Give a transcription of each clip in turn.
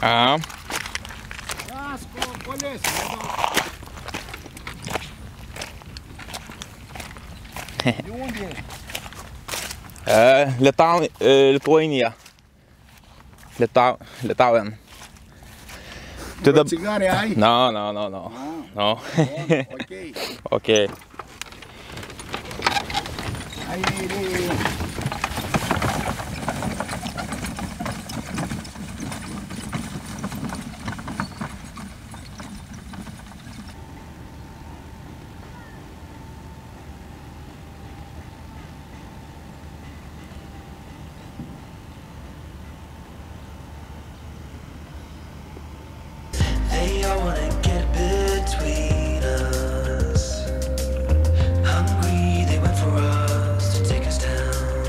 A. Lithuania. Litauen. Țigare ai? No. Ok. Okay. Hai. They all wanna get between us. Hungry, they went for us to take us down.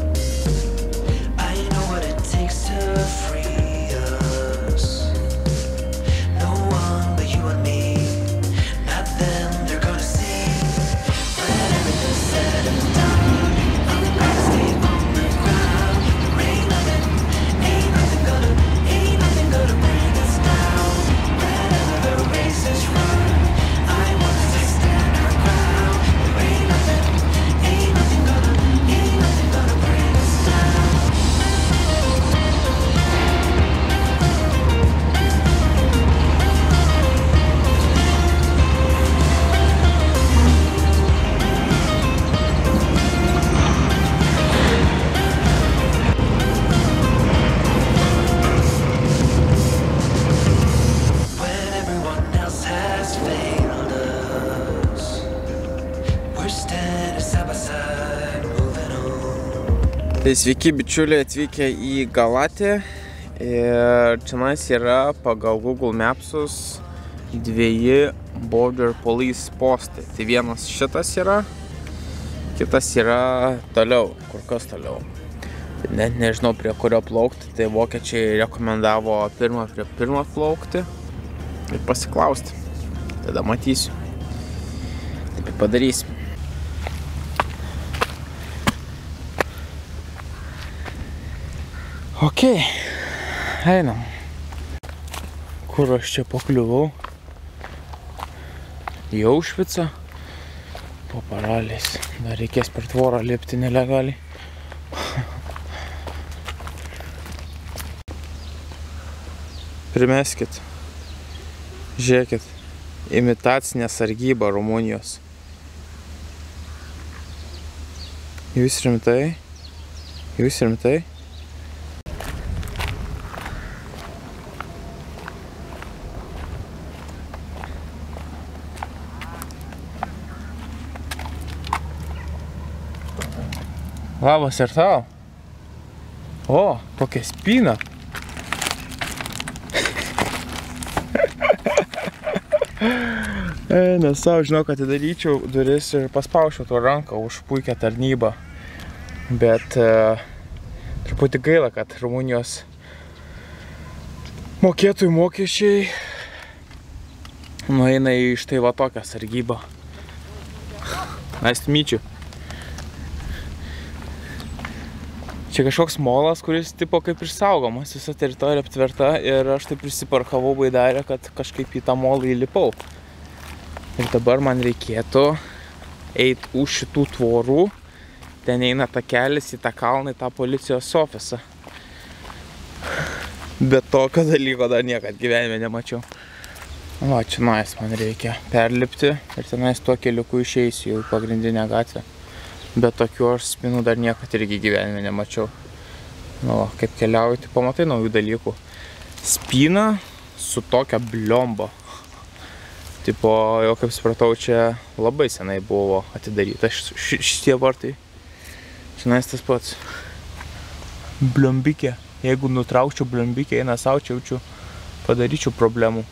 I know what it takes to free us. No one but you and me. Not them, they're gonna see. When everything's said and done, I'm gonna stay on the ground. There ain't nothing gonna bring us down. Whenever the race is run, I want us to stand our ground. There ain't nothing gonna bring us down. When everyone else has failed us, we're standing side by side, moving on. Tai sveiki bičiuliai atvykę į Galatį ir čionais yra pagal Google Mapsus 2 border police postai. Tai vienas šitas yra, kitas yra toliau, kur kas toliau. Tai net nežinau prie kurio plaukti, tai vokiečiai rekomendavo prie pirmo plaukti ir pasiklausti. Tada matysiu. Taip ir padarysim. Ok, einam. Kur aš čia pakliuvau? Į Aušvicą. Po Paraliais. Dar reikės per tvorą lipti nelegaliai. Primeskit. Žiūrėkit. Imitacinė sargyba Rumunijos. Jūs rimtai? Jūs rimtai? Labas ir tau. O, kokia spyna. Nes savo žinau, kad atidaryčiau duris ir paspaučiau to ranką už puikią tarnybą. Bet truputį gaila, kad Rumunijos mokėtojų mokesčiai nueina į štai va tokią sargybą. Nice to meet you. Čia kažkoks molas, kuris tipo kaip ir saugomas, visa teritorija aptverta ir aš taip prisiparkavau baidarę, kad kažkaip į tą molą įlipau. Ir dabar man reikėtų eiti už šitų tvorų, ten eina takelis į tą kalną, į tą policijos ofisą. Bet tokio dalyko dar niekad gyvenime nemačiau. Va, čia nais man reikia perlipti ir tenais tuo keliuku išeisiu jau į pagrindinę gatvę. Bet tokių aš spinų dar niekad irgi gyvenime nemačiau. Nu, kaip keliauju, tai pamatai naujų dalykų. Spyna su tokia bliomba. Tipo, jau kaip supratau, čia labai senai buvo atidaryta šitie vartai. Šiandien tas pats. Bliombikė. Jeigu nutraukčiau bliombikė, eina savo, čia jaučiu, padaryčiau problemų.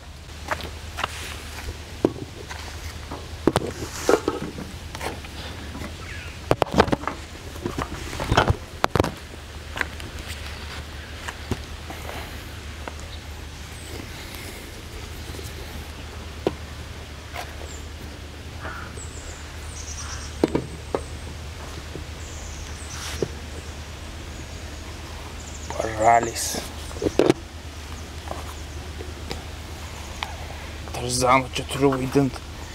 Paralis. Tarzanų čia turiu vaidinti.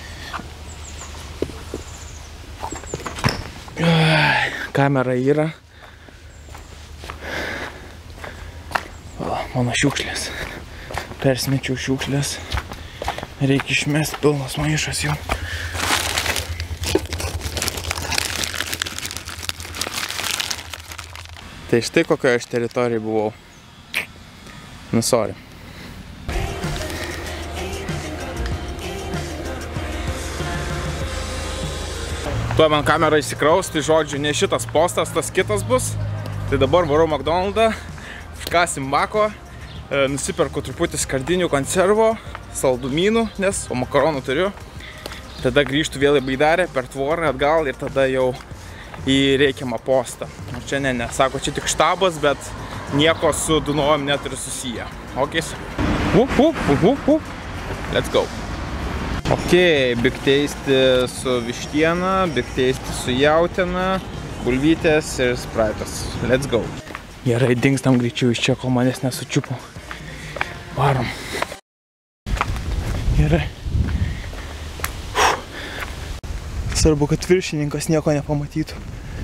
Kamera yra. O, mano šiukšlės. Persmečiau šiukšlės. Reikia išmesti, pilnas maišas jau. Tai štai kokioje aš teritorijai buvau. Nu, sorry. Tuo man kamera įsikraus, tai žodžiu, ne šitas postas, tas kitas bus. Tai dabar varau McDonald'ą, užkasim mako, nusiperku truputį skardinių konservo, saldumynų, nes o makaronų turiu. Tada grįžtu vėl į baidarę, per tvorą atgal ir tada jau į reikiamą postą. Ir čia ne, sako, čia tik štabas, bet nieko su Dunojum neturi susiję. Ok, let's go. Ok, big tasty su vištiena, big tasty su jautiena, bulvytės ir spraitas. Let's go. Gerai, dingstam greičiau iš čia, kol manęs nesučiupo. Varom. Gerai. Svarbu, kad viršininkas nieko nepamatytų.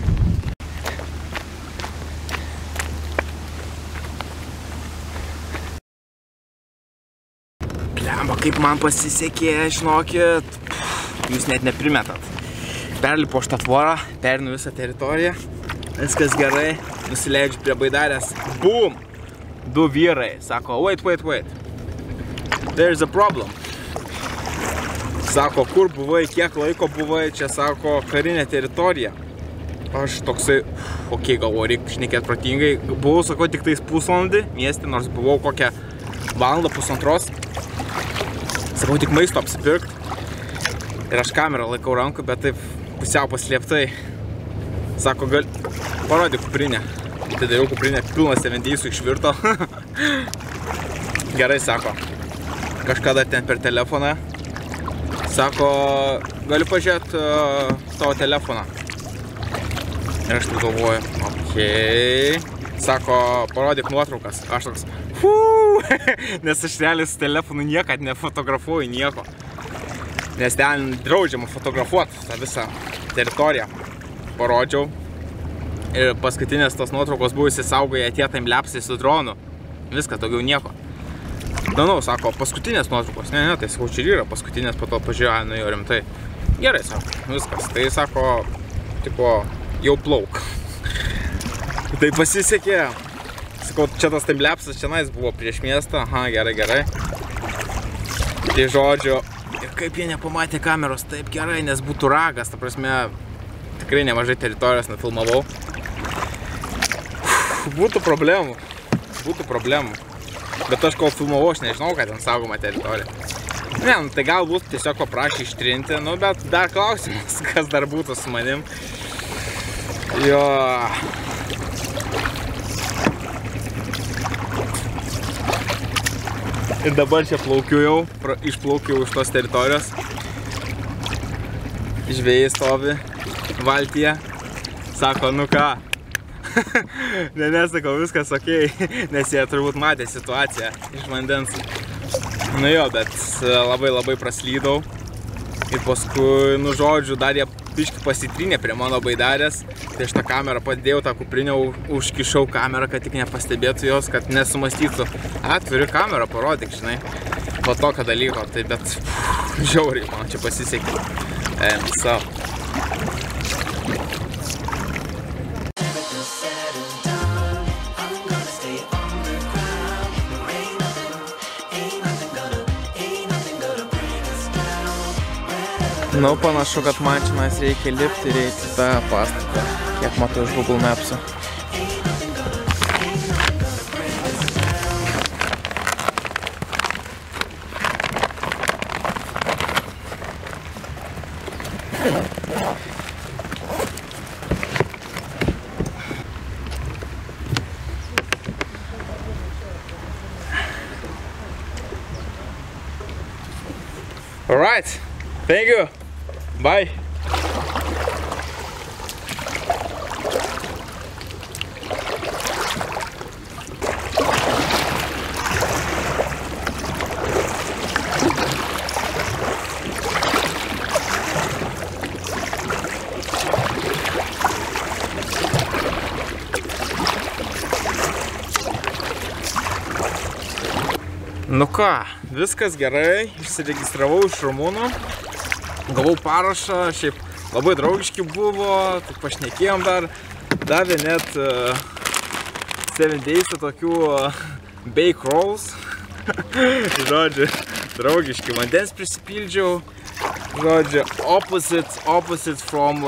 Blemba, kaip man pasisekė, žinokit, jūs net neprimetat. Perlipu aš tą tvorą, perinu visą teritoriją, viskas gerai, nusileidžiu prie baidarės, boom! 2 vyrai, sako, wait, there's a problem. Sako, kur buvai, kiek laiko buvai, čia sako, karinė teritorija. Aš toksai, ok, galvoju, reikia šnekėti protingai. Buvau, sako, tik tais pusvalandį mieste, nors buvau kokią valandą, pusantros. Sakau, tik maisto apsipirkt. Ir aš kamerą laikau rankų, bet taip pusiau paslėptai. Sako, gal, parodė kuprinę. Tai dariau kuprinę, pilnas evendysų išvirto. Gerai, sako, kažkada ten per telefoną. Sako, galiu pažiūrėti tavo telefoną. Ir aš taip galvoju, okei. Sako, parodyk nuotraukas. Aš toks, nes aš realiai su telefonu niekad nefotografuoju nieko. Nes ten draudžiama fotografuoti tą visą teritoriją. Parodžiau. Ir paskutinės tos nuotraukos buvo įsisaugoję tie timelapsai su dronu. Viskas, daugiau nieko. Nu, sako, paskutinės nuotraukos. Ne, tai sakau, čia yra paskutinės, po to pažiūrėjau, nu jau rimtai. Gerai, sako, viskas. Tai sako, tipo, jau plauk. Tai pasisekė. Sakau, čia tas timelapsas čianais buvo prieš miestą. Aha, gerai. Tai žodžiu, ir kaip jie nepamatė kameros, taip gerai, nes būtų ragas, ta prasme, tikrai nemažai teritorijos nefilmavau. Būtų problemų. Bet aš kol filmavau, aš nežinau, kad ten saugoma teritorija. Ne, nu, tai galbūt tiesiog paprašė ištrinti, nu, bet dar klausimas, kas dar būtų su manim. Jo. Ir dabar čia plaukiu jau, išplaukiu už tos teritorijos. Žvejai stovi valtyje. Sako, nu ką. Nesakau, viskas okei, nes jie turbūt matė situaciją iš vandens. Nu jo, bet labai praslydau. Ir paskui, nu žodžiu, dar jie biškį pasitrynė prie mano baidarės. Tai aš tą kamerą padėjau, tą kuprinę, užkišau kamerą, kad tik nepastebėtų jos, kad nesumastytų. Turiu kamerą, parodyk, žinai. Po tokio dalyko, tai bet žiauriai, man čia pasisekė. Nu, panašu, kad man čianais reikia lipti ir eiti į tą pastatą, kiek matau iš Google Maps'o. All right, thank you. Bye. Nu ką, viskas gerai, išsiregistravau iš Rumunų, gavau parašą, šiaip labai draugiški buvo, tai pašnekėjom dar, davė net 7 days tokių bake rolls, žodžiu, draugiški, vandens prisipildžiau, žodžiu, opposite from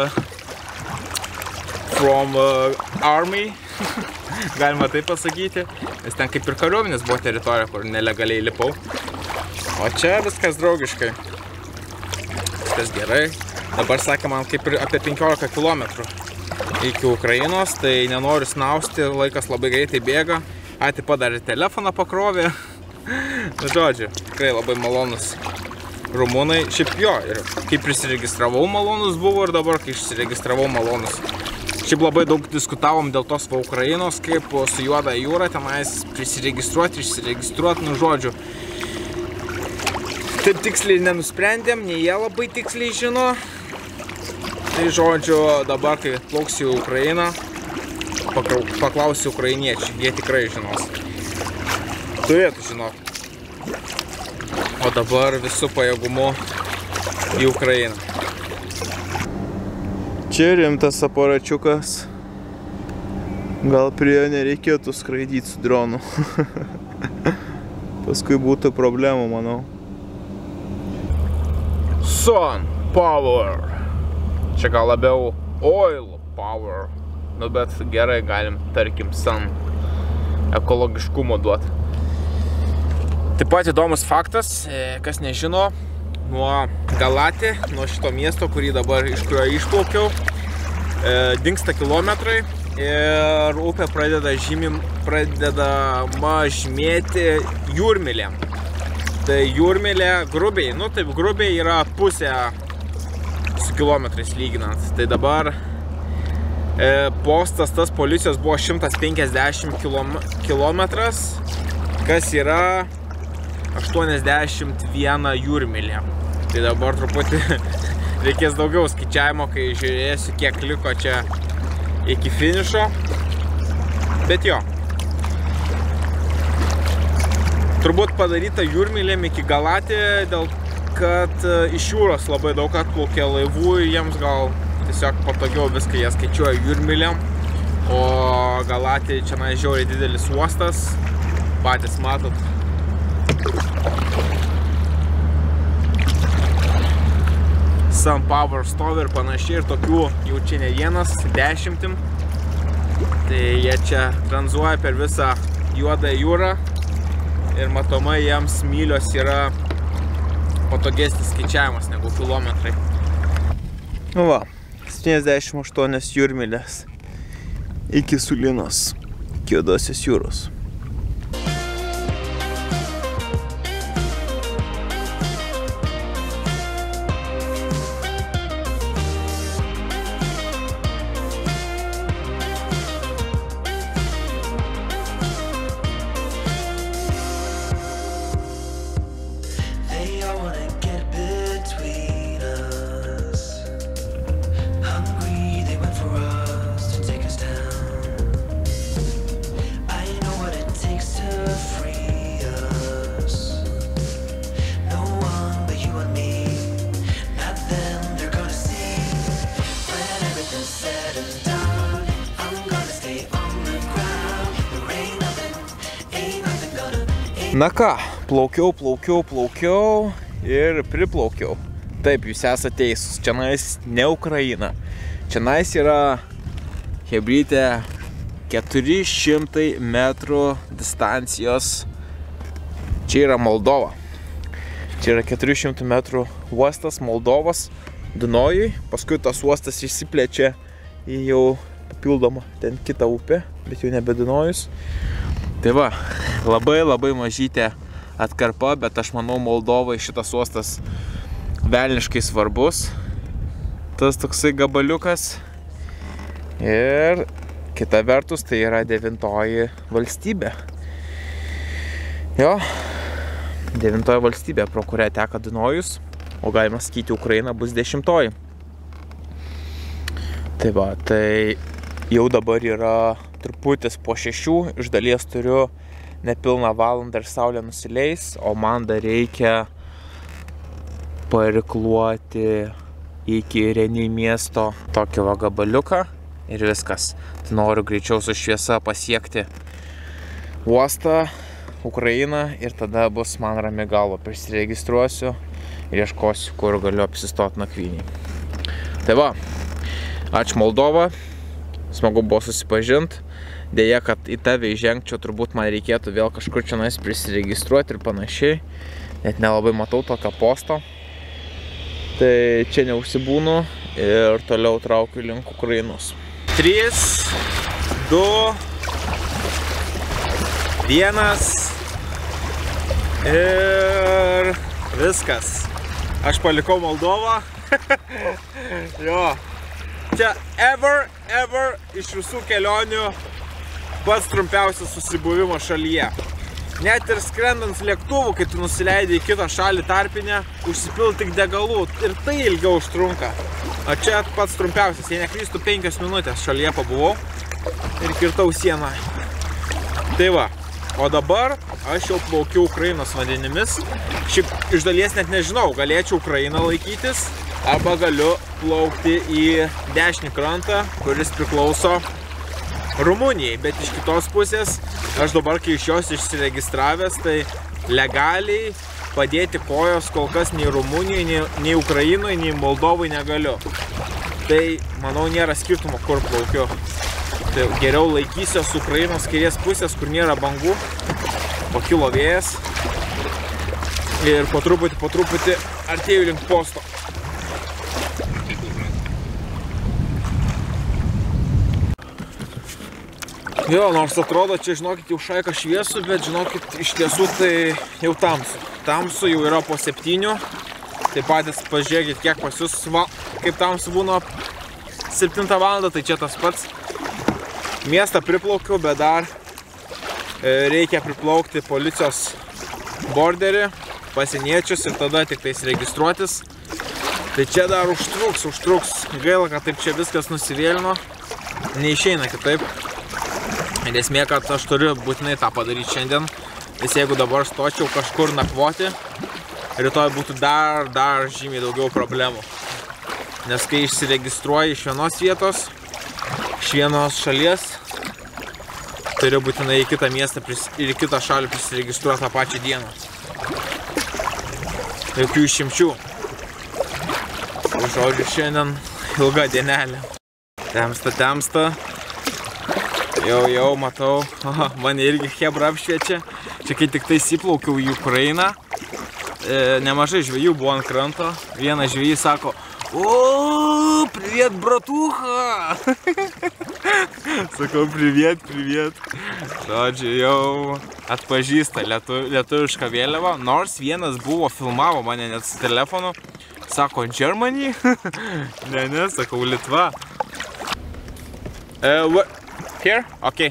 army, galima taip pasakyti, nes ten kaip ir kariuomenės buvo teritorija, kur nelegaliai lipau, o čia viskas draugiškai, viskas gerai, dabar sakė man kaip ir apie 15 km iki Ukrainos, tai nenoriu snausti, laikas labai greitai bėga, taip pat dar ir telefoną pakrovė, nu žodžiu, tikrai labai malonus rumunai, šiaip jo, ir kai prisiregistravau malonus buvo ir dabar kai išsiregistravau malonus. Šiaip labai daug diskutavom dėl tos Ukrainos, kaip su Juoda jūra tenais prisiregistruoti, išsiregistruoti, nu žodžiu. Taip tiksliai nenusprendėm, nei jie labai tiksliai žino. Tai žodžiu, dabar kai plauksiu į Ukrainą, paklausiu ukrainiečių, jie tikrai žinos. Turėtų žinoti. O dabar visų pajėgumu į Ukrainą. Čia rimtas aparačiukas. Gal prie jo nereikėtų skraidyti su dronu. Paskui būtų problemų, manau. Sun power. Čia gal labiau oil power. Nu, bet gerai galim, tarkim, sun ekologiškumo duoti. Taip pat įdomus faktas, kas nežino, nuo Galati, nuo šito miesto, iš kurio išplaukiau, dingsta kilometrai ir upė pradeda mažmėti jūrmylėm. Tai jūrmylė grubiai, nu taip grubiai yra pusė su kilometrais lyginant. Tai dabar postas tas policijos buvo 150 kilometras, kas yra 81 jūrmylė. Tai dabar truputį reikės daugiau skaičiavimo, kai žiūrėsiu, kiek liko čia iki finišo. Bet jo. Turbūt padaryta jūrmylėm iki Galati, dėl kad iš jūros labai daug atplaukė laivų, jiems gal tiesiog patogiau viską jie skaičiuoja jūrmylėm. O Galati čia žiauriai didelis uostas, patys matot. Sun Power stovi ir panašiai, ir tokių jau čia ne vienas, 10. Tai jie čia tranzuoja per visą Juodą jūrą ir matomai jiems mylios yra patogesnis skaičiavimas negu kilometrai. Nu va, 78 jūrmylės iki Sulinos, iki Juodosios jūros. Na ką, plaukiau ir priplaukiau. Taip, jūs esate teisūs, čianais ne Ukraina. Čianais yra hebrytė 400 metrų distancijos. Čia yra Moldova. Čia yra 400 metrų uostas Moldovos Dunojui. Paskui tas uostas išsiplečia į jau papildomą ten kitą upę, bet jau nebe Dunojus. Tai va, labai mažytė atkarpa, bet aš manau Moldovai šitas uostas velniškai svarbus. Tas toksai gabaliukas. Ir kita vertus tai yra 9-oji valstybė. Jo, 9-oji valstybė, pro kurią teka Dunojus, o galima sakyti Ukraina bus 10-oji. Tai va, tai jau dabar yra truputis po 6, iš dalies turiu nepilną valandą ir saulė nusileis, o man dar reikia parikluoti iki Reni miesto tokį va gabaliuką ir viskas. Tai noriu greičiau su šviesa pasiekti uostą, Ukrainą ir tada bus man rami galva. Prisiregistruosiu ir ieškosiu, kur galiu apsistoti nakvynį. Tai va, ačiū Moldova, smagu buvo susipažinti. Deja, kad į tave įžengčiau, turbūt man reikėtų vėl kažkur čia prisiregistruoti ir panašiai. Net nelabai matau tokio posto. Tai čia neužsibūnu ir toliau traukiu link Ukrainos. 3, 2, 1 ir viskas. Aš palikau Moldovą. Jo. Čia ever iš visų kelionių pats trumpiausias susibuvimo šalyje. Net ir skrendant lėktuvu, kai tu nusileidai į kitą šalį tarpinę, užsipil tik degalų ir tai ilgiau užtrunka. O čia pats trumpiausias, jei neklystu, 5 minutės šalyje pabuvau ir kirtau sieną. Tai va, o dabar aš jau plaukiu Ukrainos vandenimis. Šiaip iš dalies net nežinau, galėčiau Ukrainą laikytis arba galiu plaukti į dešinį krantą, kuris priklauso Rumunijai, bet iš kitos pusės, aš dabar, kai iš jos išsiregistravęs, tai legaliai padėti kojos kol kas nei Rumunijai, nei Ukrainai, nei Moldovai negaliu. Tai, manau, nėra skirtumo, kur plaukiu. Tai geriau laikysiuos Ukrainos kairės pusės, kur nėra bangų, pakilo vėjas ir po truputį artėju link posto. Jo, nors atrodo, čia, žinokit, jau šaika šviesų, bet, žinokit, iš tiesų tai jau tamsu. Tamsu jau yra po 7. Tai patys pažiūrėkit, kiek pas jūs, kaip tamsu būna 7 valandą, tai čia tas pats. Miestą priplaukiau, bet dar reikia priplaukti policijos borderį, pasieniečius ir tada tik tais registruotis. Tai čia dar užtruks. Gaila, kad taip čia viskas nusivėlino. Neišeina kitaip. Ir esmė, kad aš turiu būtinai tą padaryti šiandien, nes jeigu dabar stočiau kažkur nakvoti, rytoj būtų dar žymiai daugiau problemų. Nes kai išsiregistruoji iš vienos vietos, iš vienos šalies, turiu būtinai į kitą miestą ir į kitą šalį prisiregistruoti tą pačią dieną. Jokių išimčių. Žodžiu, šiandien ilga dienelė. Temsta. Jau matau, mane irgi chebra apšviečia. Čia kai tik tai įplaukiau į Ukrainą, nemažai žvejų buvo ant kranto. Vienas žvejys sako, o, priviet, bratucha! Sakau, priviet. Žodžiu, jau atpažįsta lietuvišką vėliavą. Nors vienas buvo, filmavo mane net su telefonu. Sako, Germany? Ne, sakau, Litva. Here? Okay.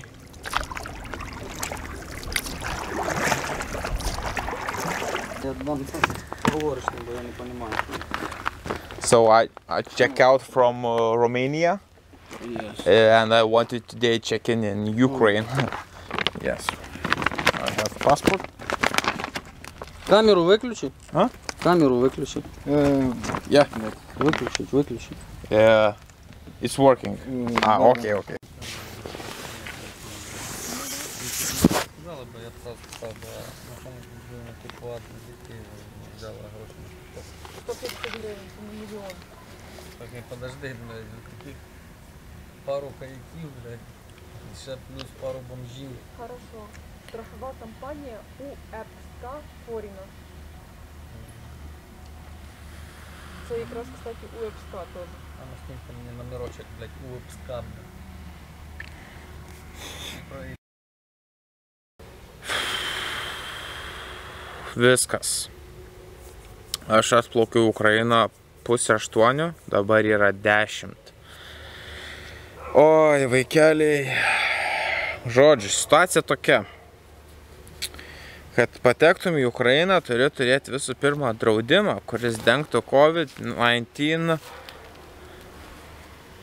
So I check out from Romania. Yes. And I wanted today check in Ukraine. Yes. I have passport. Камеру выключи. А? Камеру выключи. Yeah. Выключить. Yeah. It's working. Okay. Сказала бы, я сразу сказал бы, начальник сделал типа ладно, детей взяла гроши на что. 150 гривен, миллион. Так не подожди, блядь, каких пару каяків, блядь, еще плюс пару бомжів. Хорошо. Страхова компания УЕПСК Форіна. Це якраз, кстати, УЕПСК теж. А на скинь мне номерочек, блядь, УЕПСК, блядь. Viskas. Aš atplaukiu Ukrainą 7:30, dabar yra 10. Oi, vaikeliai. Žodžiu, situacija tokia. Kad patektum į Ukrainą, turi turėti visų pirma draudimą, kuris dengtų COVID-19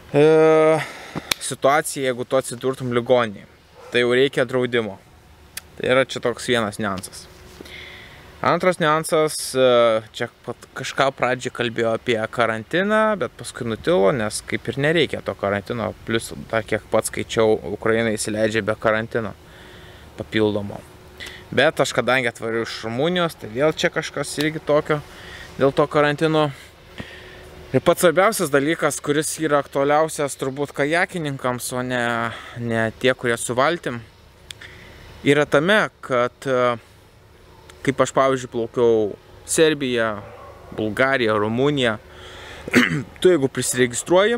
situaciją, jeigu tu atsidurtum ligoninėje. Tai jau reikia draudimo. Tai yra čia toks vienas niuansas. Antras niuansas, čia kažką pradžiai kalbėjo apie karantiną, bet paskui nutilo, nes kaip ir nereikia to karantino, plus dar kiek pats skaičiau, Ukraina įsileidžia be karantino papildomo. Bet aš kadangi atvariu iš Rumunijos, tai vėl čia kažkas irgi tokio dėl to karantino. Ir pats svarbiausias dalykas, kuris yra aktualiausias turbūt kajakininkams, o ne tie, kurie su valtim, yra tame, kad kaip aš pavyzdžiui plaukiau Serbiją, Bulgariją, Rumuniją, tu jeigu prisiregistruoji,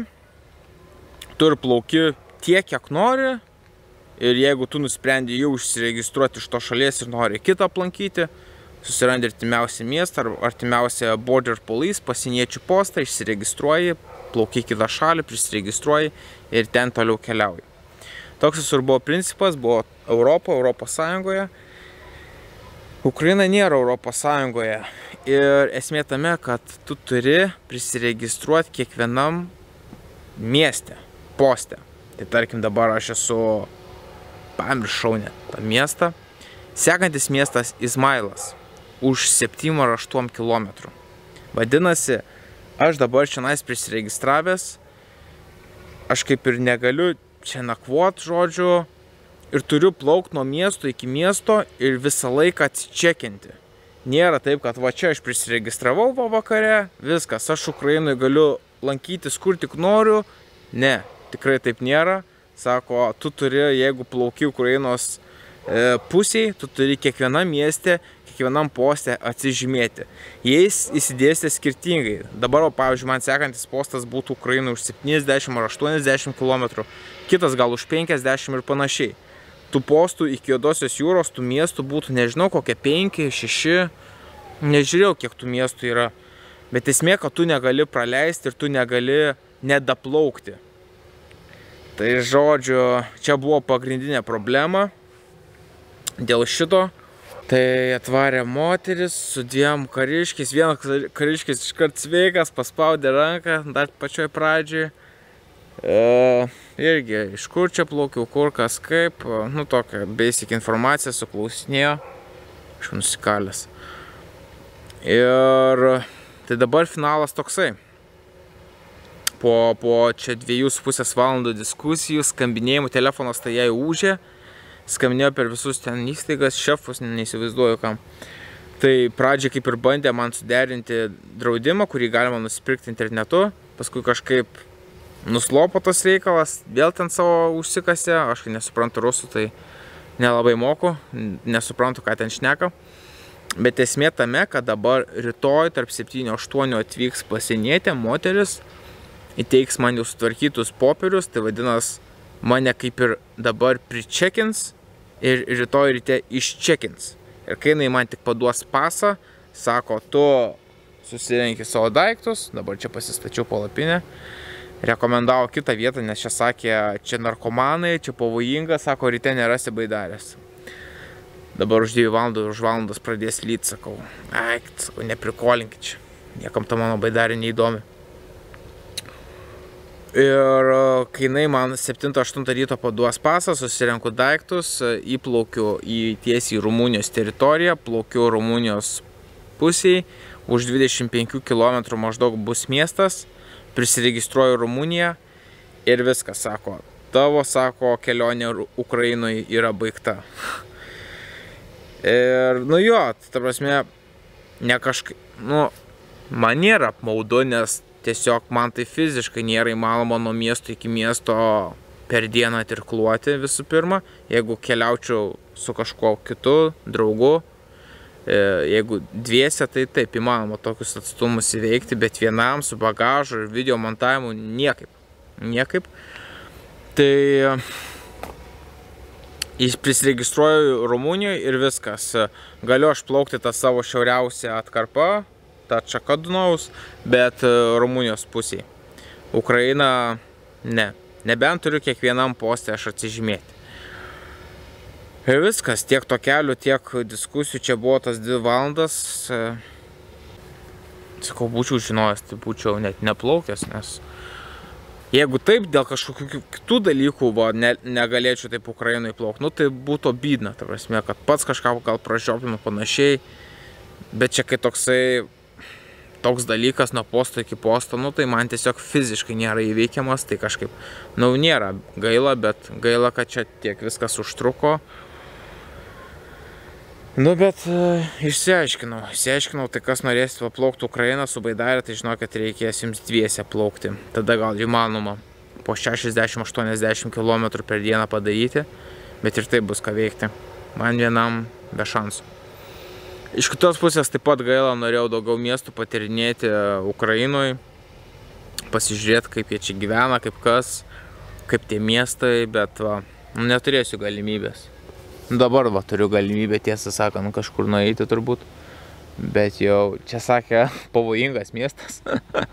tu ir plauki tiek, kiek nori, ir jeigu tu nusprendi jau užsiregistruoti iš to šalies ir nori kitą aplankyti, susirandi artimiausią miestą ar artimiausią border police, pasieniečių postą, išsiregistruoji, plauki kitą šalį, prisiregistruoji ir ten toliau keliauji. Toks ir buvo principas, buvo Europos Sąjungoje. Ukraina nėra Europos Sąjungoje ir esmė tame, kad tu turi prisiregistruoti kiekvienam mieste, poste. Tai tarkim dabar aš esu, pamiršau net tą miestą. Sekantis miestas Izmailas, už 7 ar 8 kilometrų. Vadinasi, aš dabar šiandien prisiregistravęs, aš kaip ir negaliu čia nakvot, žodžiu, ir turiu plaukti nuo miesto iki miesto ir visą laiką atsičekinti. Nėra taip, kad va čia aš prisiregistravau vakare, viskas, aš Ukrainoje galiu lankytis kur tik noriu. Ne, tikrai taip nėra. Sako, tu turi, jeigu plauki Ukrainos pusiai, tu turi kiekvienam mieste, kiekvienam poste atsižymėti. Jais įsidėstė skirtingai. Dabar, pavyzdžiui, man sekantis postas būtų Ukrainoje už 70 ar 80 km, kitas gal už 50 ir panašiai. Tų postų iki Juodosios jūros, tų miestų būtų, nežinau, kokie 5, 6, nežiūrėjau, kiek tų miestų yra. Bet esmė, kad tu negali praleisti ir tu negali nedaplaukti. Tai žodžiu, čia buvo pagrindinė problema dėl šito. Tai atvarė moteris su 2 kariškiais, vienas kariškis iškart sveikas, paspaudė ranką, dar pačioj pradžioj. Irgi, iš kur čia plaukiau, kur kas kaip, nu tokia basic informacija suklausinėjo, aš nusikalęs. Ir tai dabar finalas toksai. Po čia 2,5 valandų diskusijų, skambinėjimų, telefonas tai jai ūžė, skambinėjo per visus ten įstaigas, šefus, neįsivaizduoju kam. Tai pradžiai kaip ir bandė man suderinti draudimą, kurį galima nusipirkti internetu, paskui kažkaip nuslopo tas reikalas, vėl ten savo užsikasė, aš kai nesuprantu rusų, tai nelabai moku, nesuprantu, ką ten šneka. Bet esmė tame, kad dabar rytoj tarp 7-8 atvyks pasienietė moteris, įteiks man jau sutvarkytus popierius, tai vadinas, mane kaip ir dabar pričekins ir rytoj ryte iščekins. Ir kai jinai man tik paduos pasą, sako, tu susirenki savo daiktus, dabar čia pasistačiau palapinę, rekomendavo kitą vietą, nes čia sakė, čia narkomanai, čia pavojinga, sako, ryte nerasi baidarės. Dabar už 2 valandas pradės lyt, sakau, sakau, neprikolinkit čia, niekam ta mano baidarė neįdomi. Ir kai jinai man 7-8 ryto paduos pasą, susirenku daiktus, įplaukiu tiesiai į Rumunijos teritoriją, plaukiu Rumunijos pusiai, už 25 km maždaug bus miestas, prisiregistruoju Rumuniją ir viskas, sako, tavo, sako, kelionė Ukrainoje yra baigta. Ir, nu jo, ta prasme, ne kažkaip, nu, man nėra apmaudu, nes tiesiog man tai fiziškai nėra įmanoma nuo miesto iki miesto per dieną tirkluoti visų pirma. Jeigu keliaučiau su kažkuo kitu, draugu, jeigu dviese, tai taip įmanoma tokius atstumus įveikti, bet vienam su bagažu ir video montavimu niekaip. Tai prisiregistruoju Rumunijoje ir viskas. Galiu aš plaukti tą savo šiauriausią atkarpą, tą Čaką Dunojaus, bet Rumunijos pusėje. Ukraina ne. Nebent turiu kiekvienam poste aš atsižymėti. Ir viskas, tiek tokelių, tiek diskusijų, čia buvo tas 2 valandas. Sakau, būčiau žinojęs, tai būčiau net neplaukęs, nes Jeigu taip, dėl kažkokių kitų dalykų negalėčiau taip Ukrainai plaukti, nu tai būtų bydna, ta prasme, kad pats kažką gal pražioplinu panašiai, bet čia kai toks dalykas nuo posto iki posto, nu tai man tiesiog fiziškai nėra įveikiamas, tai kažkaip, nu nėra gaila, bet gaila, kad čia tiek viskas užtruko. Nu, bet išsiaiškinau, tai kas norės plaukti Ukrainą su Baidarė, tai žinokit, reikės jums dviese plaukti. Tada gal įmanoma po 60-80 km per dieną padaryti, bet ir tai bus ką veikti. Man vienam be šansų. Iš kitos pusės taip pat gaila, norėjau daugiau miestų patyrinėti Ukrainoje, pasižiūrėti, kaip jie čia gyvena, kaip tie miestai, bet va, neturėsiu galimybės. Dabar va turiu galimybę, tiesą sakant, kažkur nueiti turbūt, bet jau čia sakė pavojingas miestas.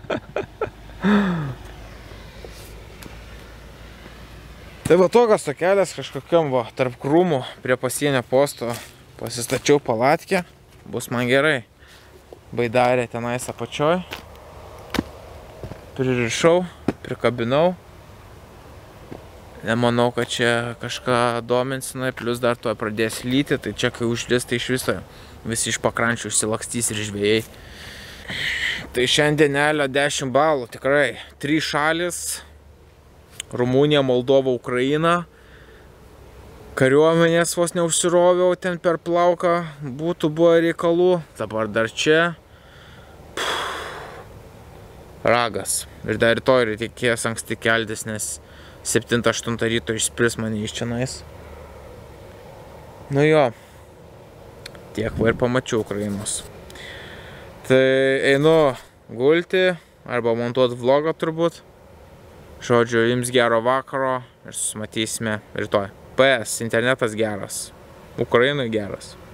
Tai va tokios tokelės kažkokiam va tarp krūmų prie pasienio posto pasistačiau palatkę, bus man gerai. Baidarė tenais apačioj, pririšau, prikabinau. Nemanau, kad čia kažką dominsinai, plus dar tuo pradės lyti, tai čia kai užlis, tai iš viso visi iš pakrančių išsilakstys ir žvėjai. Tai šiandienelio 10 balų, tikrai 3 šalis, Rumunija, Moldova, Ukraina, kariuomenės vos neužsiroviau ten per plauką, būtų buvo reikalų, dabar dar čia. Ragas. Ir dar rytoj reikės anksti keltis, nes 7-8 ryto išspris mane iš čionais. Nu jo, tiek va ir pamačiau Ukrainos. Tai einu gulti arba montuoti vlogą turbūt. Žodžiu, jums gero vakaro ir susimatysime rytoj. PS, internetas geras. Ukrainui geras.